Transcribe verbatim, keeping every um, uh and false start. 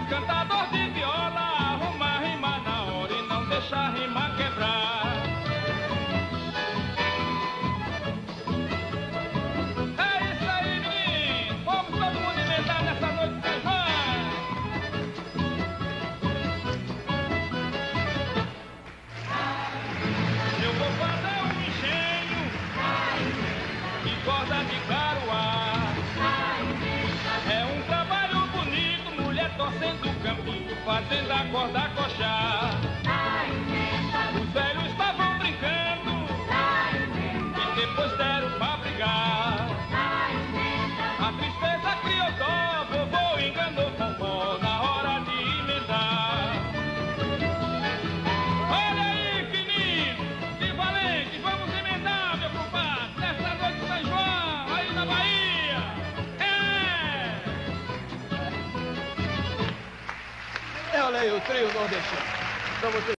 cantador de viola, arruma a rima na hora e não deixa a rima quebrar. É isso aí, menino! Vamos todo mundo inventar nessa noite de São João! Eu vou fazer um engenho de corda de caruá. É um trabalho bonito, mulher torcendo o campinho, fazendo a corda coxar. Os velhos estavam brincando e depois deram pra brigar. A tristeza criou dó, vovô enganou vovó na hora de emendar. Olha aí, fininho, de valente, vamos emendar, meu compadre, nessa noite de São João, aí na Bahia. É! É, olha aí, o trio nordestino. Pra você.